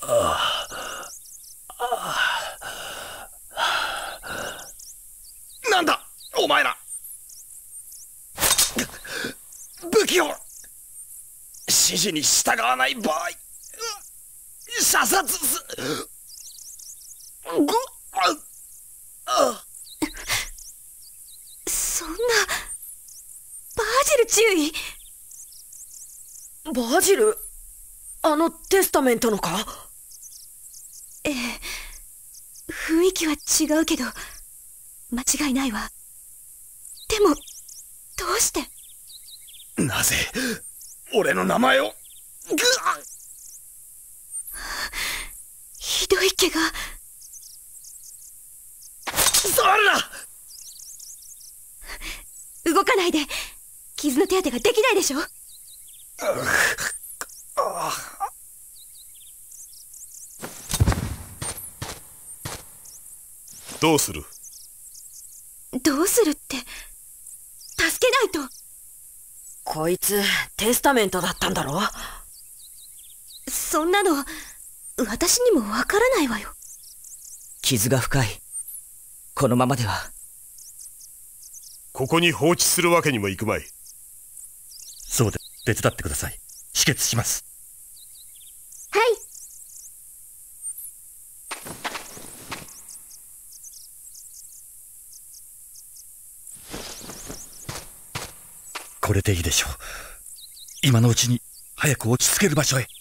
なんだお前ら、武器を指示に従わない場合射殺す。 そんな。バージル注意。 バージル、あのテスタメントのか？ ええ、雰囲気は違うけど間違いないわ。でもどうして？ なぜ俺の名前を。 ひどい怪我。 触るな。 動かないで。傷の手当てができないでしょ。 どうする？ どうするって、助けないと。 こいつテスタメントだったんだろ？ そんなの私にもわからないわよ。 傷が深い。このままでは。 ここに放置するわけにもいくまい。 そうで、手伝ってください。止血します。 はい。 これでいいでしょう。今のうちに早く落ち着ける場所へ。